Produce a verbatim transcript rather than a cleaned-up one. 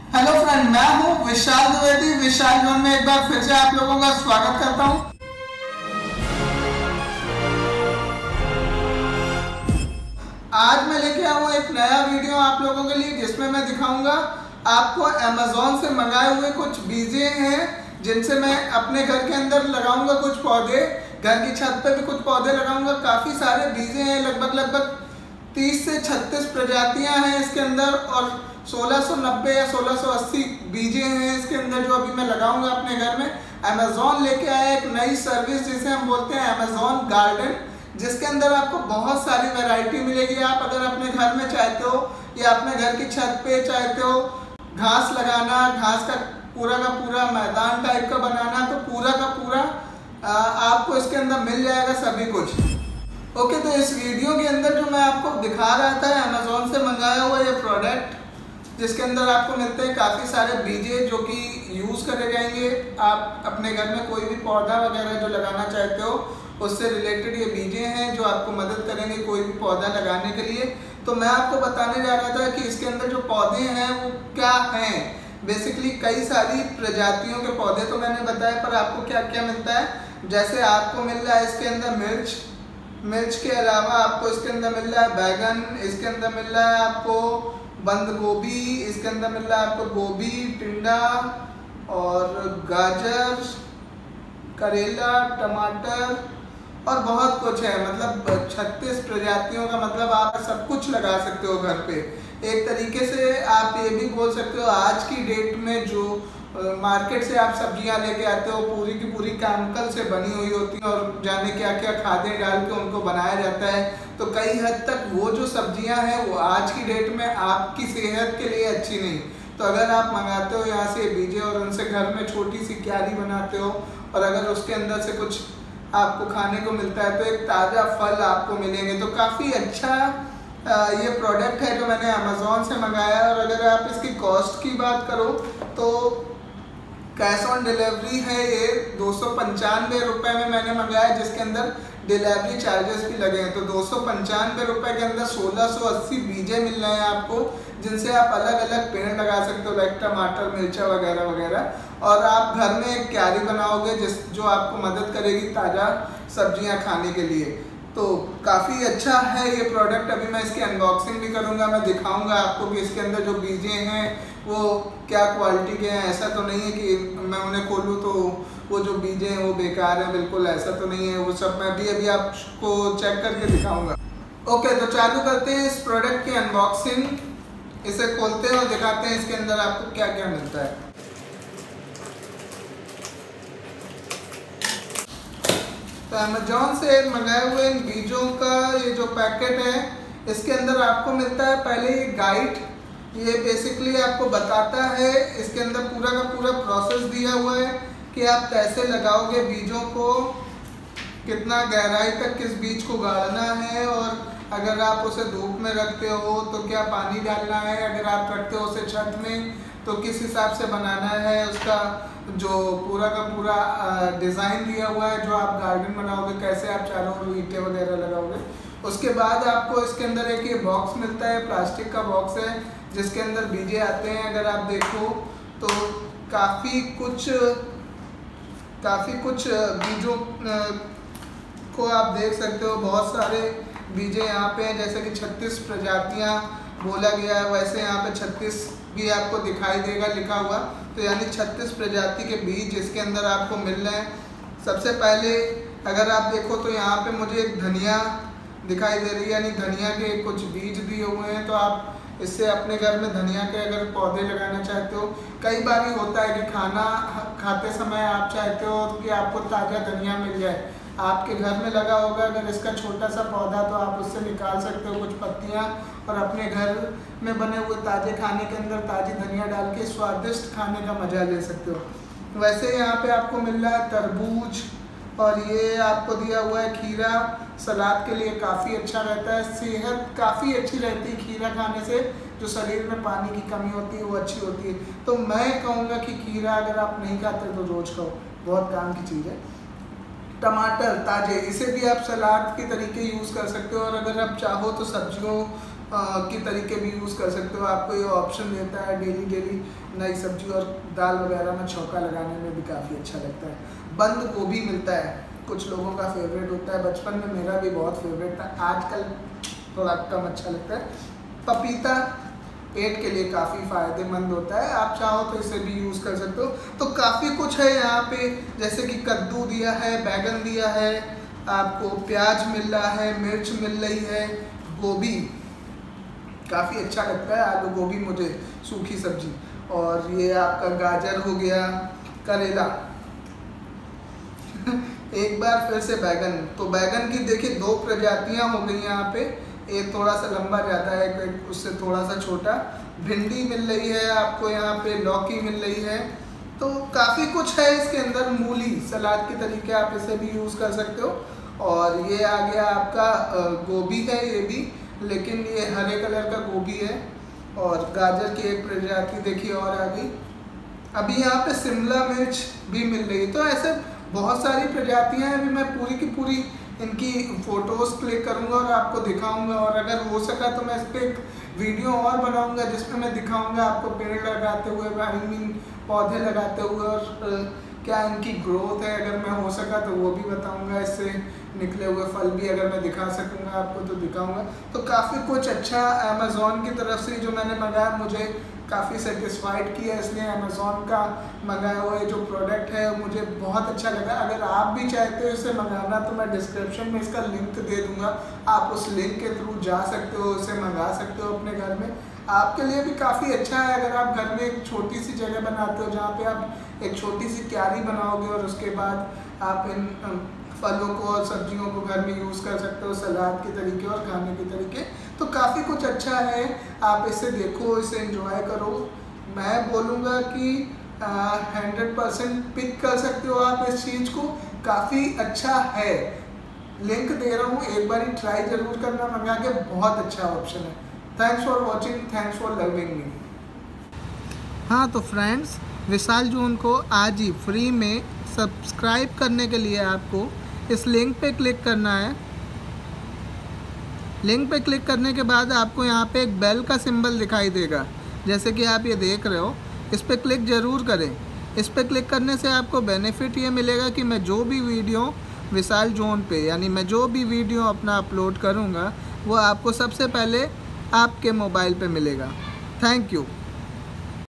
Hello friend, मैं हूं विशाल द्विवेदी। विशाल zone में एक बार फिर से आप लोगों का स्वागत करता हूं। आज मैं लेके आया हूं एक नया वीडियो आप लोगों के लिए, जिसमें मैं दिखाऊंगा आपको अमेज़न से मंगाए हुए कुछ बीजे हैं जिनसे मैं अपने घर के अंदर लगाऊंगा कुछ पौधे। घर की छत पे भी कुछ पौधे लगाऊंगा। काफ़ी सारे बीजे हैं, लगभग लगभग तीस से छत्तीस प्रजातियां हैं इसके अंदर, और सोलह सौ नब्बे या सोलह सौ अस्सी बीजे हैं इसके अंदर जो अभी मैं लगाऊंगा अपने घर में। अमेज़न लेके आया एक नई सर्विस जिसे हम बोलते हैं अमेज़न गार्डन, जिसके अंदर आपको बहुत सारी वैरायटी मिलेगी। आप अगर अपने घर में चाहते हो या अपने घर की छत पे चाहते हो घास लगाना, घास का पूरा का पूरा मैदान टाइप का बनाना, तो पूरा का पूरा आ, आपको इसके अंदर मिल जाएगा सभी कुछ। ओके, तो इस वीडियो के अंदर जो मैं आपको दिखा रहा था अमेज़न से मंगाया हुआ ये प्रोडक्ट, जिसके अंदर आपको मिलते हैं काफ़ी सारे बीजे जो कि यूज़ करे जाएंगे। आप अपने घर में कोई भी पौधा वगैरह जो लगाना चाहते हो उससे रिलेटेड ये बीजे हैं जो आपको मदद करेंगे कोई भी पौधा लगाने के लिए। तो मैं आपको बताने जा रहा था कि इसके अंदर जो पौधे हैं वो क्या हैं। बेसिकली कई सारी प्रजातियों के पौधे तो मैंने बताया, पर आपको क्या क्या मिलता है। जैसे आपको मिल रहा है इसके अंदर मिर्च, मिर्च के अलावा आपको इसके अंदर मिल रहा है बैगन, इसके अंदर मिल रहा है आपको बंद गोभी, इसके अंदर मिल रहा है आपको गोभी, टिंडा और गाजर, करेला, टमाटर और बहुत कुछ है। मतलब छत्तीस प्रजातियों का मतलब आप सब कुछ लगा सकते हो घर पे। एक तरीके से आप ये भी बोल सकते हो आज की डेट में जो मार्केट से आप सब्जियां लेके आते हो पूरी की पूरी केमिकल से बनी हुई होती हैं और जाने क्या क्या खादें डाल के उनको बनाया जाता है। तो कई हद तक वो जो सब्जियां हैं वो आज की डेट में आपकी सेहत के लिए अच्छी नहीं। तो अगर आप मंगाते हो यहाँ से बीजे और उनसे घर में छोटी सी क्यारी बनाते हो और अगर उसके अंदर से कुछ आपको खाने को मिलता है तो एक ताज़ा फल आपको मिलेंगे। तो काफ़ी अच्छा ये प्रोडक्ट है जो मैंने अमेज़न से मंगाया। और अगर आप इसकी कॉस्ट की बात करो तो कैश ऑन डिलीवरी है ये दो सौ पंचानवे रुपये में मैंने मंगाया, जिसके अंदर डिलीवरी चार्जेस भी लगे हैं। तो दो सौ पंचानवे रुपये के अंदर सोलह सौ अस्सी बीजे मिल रहे हैं आपको, जिनसे आप अलग अलग पेड़ लगा सकते हो, लाइक टमाटर, मिर्चा वगैरह वगैरह। और आप घर में एक क्यारी बनाओगे जिस जो आपको मदद करेगी ताज़ा सब्जियां खाने के लिए। तो काफ़ी अच्छा है ये प्रोडक्ट। अभी मैं इसकी अनबॉक्सिंग भी करूँगा, मैं दिखाऊँगा आपको कि इसके अंदर जो बीजे हैं वो क्या क्वालिटी के हैं। ऐसा तो नहीं है कि मैं उन्हें खोलूँ तो वो जो बीजे हैं वो बेकार हैं, बिल्कुल ऐसा तो नहीं है। वो सब मैं भी अभी आपको चेक करके दिखाऊँगा। ओके, तो चालू करते हैं इस प्रोडक्ट की अनबॉक्सिंग। इसे खोलते हैं और दिखाते हैं इसके अंदर आपको क्या क्या मिलता है। तो अमेज़न से मंगाए हुए इन बीजों का ये जो पैकेट है इसके अंदर आपको मिलता है पहले ये गाइड। ये बेसिकली आपको बताता है, इसके अंदर पूरा का पूरा प्रोसेस दिया हुआ है कि आप कैसे लगाओगे बीजों को, कितना गहराई तक किस बीज को गाड़ना है, और अगर आप उसे धूप में रखते हो तो क्या पानी डालना है, अगर आप रखते हो उसे छत में तो किस हिसाब से बनाना है। उसका जो पूरा का पूरा डिज़ाइन दिया हुआ है जो आप गार्डन बनाओगे, कैसे आप चारों ओर ईंटें वगैरह लगाओगे। उसके बाद आपको इसके अंदर एक ये बॉक्स मिलता है, प्लास्टिक का बॉक्स है जिसके अंदर बीजे आते हैं। अगर आप देखो तो काफ़ी कुछ काफ़ी कुछ बीजों को आप देख सकते हो। बहुत सारे बीजे यहाँ पे हैं, जैसे कि छत्तीस प्रजातियाँ बोला गया है, वैसे यहाँ पे छत्तीस भी आपको दिखाई देगा लिखा हुआ। तो यानी छत्तीस प्रजाति के बीज इसके अंदर आपको मिल रहे हैं। सबसे पहले अगर आप देखो तो यहाँ पे मुझे एक धनिया दिखाई दे रही है, यानी धनिया के कुछ बीज दिए हुए हैं। तो आप इससे अपने घर में धनिया के अगर पौधे लगाना चाहते हो, कई बार ही होता है कि खाना खाते समय आप चाहते हो कि आपको ताज़ा धनिया मिल जाए। आपके घर में लगा होगा अगर इसका छोटा सा पौधा, तो आप उससे निकाल सकते हो कुछ पत्तियां और अपने घर में बने हुए ताज़े खाने के अंदर ताज़ी धनिया डाल के स्वादिष्ट खाने का मज़ा ले सकते हो। वैसे यहाँ पे आपको मिल रहा है तरबूज, और ये आपको दिया हुआ है खीरा। सलाद के लिए काफ़ी अच्छा रहता है, सेहत काफ़ी अच्छी रहती है खीरा खाने से। जो शरीर में पानी की कमी होती है वो अच्छी होती है। तो मैं कहूँगा कि खीरा अगर आप नहीं खाते तो रोज़ खाओ, बहुत काम की चीज़ है। टमाटर ताजे, इसे भी आप सलाद के तरीके यूज़ कर सकते हो, और अगर आप चाहो तो सब्जियों के तरीके भी यूज़ कर सकते हो। आपको ये ऑप्शन देता है डेली डेली नई सब्जी और दाल वगैरह में छौंका लगाने में भी काफ़ी अच्छा लगता है। बंद गोभी मिलता है, कुछ लोगों का फेवरेट होता है, बचपन में मेरा भी बहुत फेवरेट था, आजकल थोड़ा कम अच्छा लगता है। पपीता पेट के लिए काफ़ी फ़ायदेमंद होता है, आप चाहो तो इसे भी यूज़ कर सकते हो। तो काफ़ी कुछ है यहाँ पे, जैसे कि कद्दू दिया है, बैगन दिया है, आपको प्याज मिल रहा है, मिर्च मिल रही है, गोभी काफ़ी अच्छा लगता है, आलू गोभी मुझे सूखी सब्जी, और ये आपका गाजर हो गया, करेला एक बार फिर से बैगन। तो बैगन की देखिए दो प्रजातियां हो गई यहाँ पे, एक थोड़ा सा लंबा जाता है, एक उससे थोड़ा सा छोटा। भिंडी मिल रही है आपको यहाँ पे, लौकी मिल रही है, तो काफ़ी कुछ है इसके अंदर। मूली सलाद के तरीके आप इसे भी यूज़ कर सकते हो। और ये आ गया आपका गोभी है ये भी, लेकिन ये हरे कलर का गोभी है। और गाजर की एक प्रजाति देखिए और आ गई। अभी यहाँ पे शिमला मिर्च भी मिल रही है। तो ऐसे बहुत सारी प्रजातियां हैं, अभी मैं पूरी की पूरी इनकी फ़ोटोज़ क्लिक करूँगा और आपको दिखाऊंगा। और अगर हो सका तो मैं इस पर एक वीडियो और बनाऊंगा जिसमें मैं दिखाऊंगा आपको पेड़ लगाते हुए, आई मीन पौधे लगाते हुए, और क्या इनकी ग्रोथ है। अगर मैं हो सका तो वो भी बताऊंगा, इससे निकले हुए फल भी अगर मैं दिखा सकूंगा आपको तो दिखाऊंगा। तो काफ़ी कुछ अच्छा अमेज़ॉन की तरफ से जो मैंने मंगाया मुझे काफ़ी सेटिस्फाइड किया, इसलिए अमेज़ॉन का मंगाया हुआ जो प्रोडक्ट है मुझे बहुत अच्छा लगा। अगर आप भी चाहते हो इसे मंगाना तो मैं डिस्क्रिप्शन में इसका लिंक दे दूँगा, आप उस लिंक के थ्रू जा सकते हो, इसे मंगा सकते हो अपने घर में। आपके लिए भी काफ़ी अच्छा है अगर आप घर में एक छोटी सी जगह बनाते हो जहाँ पे आप एक छोटी सी क्यारी बनाओगे और उसके बाद आप इन फलों को और सब्जियों को घर में यूज़ कर सकते हो सलाद के तरीके और खाने के तरीके। तो काफ़ी कुछ अच्छा है, आप इसे देखो, इसे एंजॉय करो। मैं बोलूँगा कि हंड्रेड परसेंट पिक कर सकते हो आप इस चीज़ को, काफ़ी अच्छा है। लिंक दे रहा हूँ, एक बार ट्राई ज़रूर करना, मंगा के बहुत अच्छा ऑप्शन है। Thanks for watching, thanks for loving me. हाँ तो फ्रेंड्स, विशाल जून को आज ही फ्री में सब्सक्राइब करने के लिए आपको इस लिंक पे क्लिक करना है। लिंक पे क्लिक करने के बाद आपको यहाँ पे एक बेल का सिंबल दिखाई देगा, जैसे कि आप ये देख रहे हो। इस पर क्लिक ज़रूर करें। इस पर क्लिक करने से आपको बेनिफिट ये मिलेगा कि मैं जो भी वीडियो विशाल जोन पे, यानी मैं जो भी वीडियो अपना अपलोड करूँगा वो आपको सबसे पहले आपके मोबाइल पे मिलेगा। Thank you.